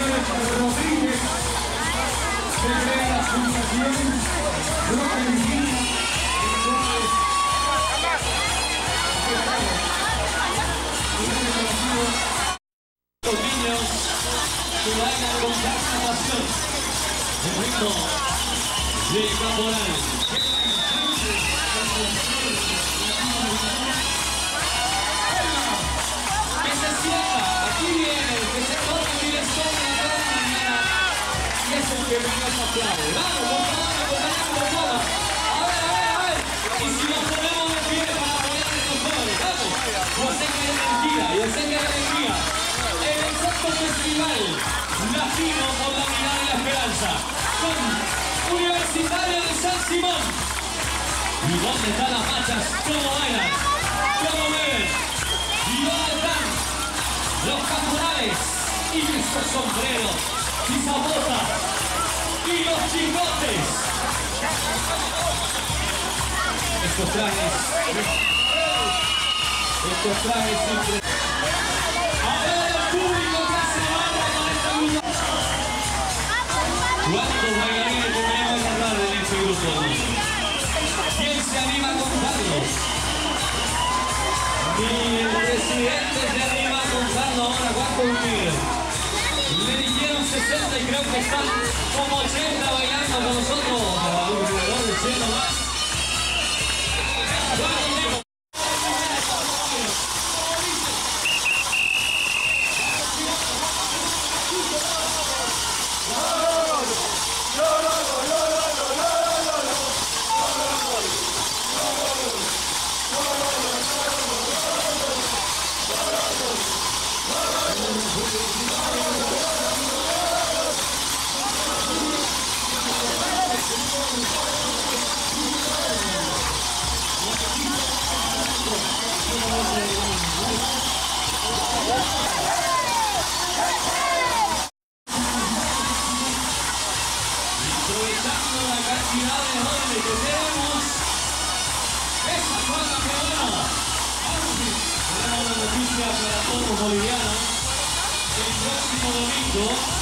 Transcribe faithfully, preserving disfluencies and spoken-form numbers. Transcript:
Rodríguez, se crea la sensación, Roca Virginia, los niños que bailan con tanta pasión. El ritmo de Caporal. Que se sienta, aquí viene, que se corre en dirección a la mañana. Y es el que venga esa clave. Vamos, por favor, acompañando todas. A ver, a ver, a ver. Y si nos ponemos de pie para apoyar a estos jóvenes, vamos. Yo sé que hay energía, yo sé que hay energía. El exacto festival latino por la mirada y la esperanza. Con Universitario de San Simón. ¿Y dónde están las machas? ¿Cómo bailan? ¿Cómo ven? ¿Y dónde están los caporales? Y estos sombreros, y zapotas, y los chicotes? Estos trajes, estos trajes siempre. A ver el público que hace barra con esta luz. ¿Cuántos bailarines tendremos esta tarde en este grupo? ¿Quién se anima a contarlos? Ni el presidente se anima a contarlo ahora. ¿Cuántos vinieron? Le dijeron sesenta y creo que están como ochenta bailando con nosotros. Alrededor de cien o más. Aprovechando la cantidad de jóvenes que tenemos, esa fue la peonada. Tenemos una noticia para todos los bolivianos. El próximo domingo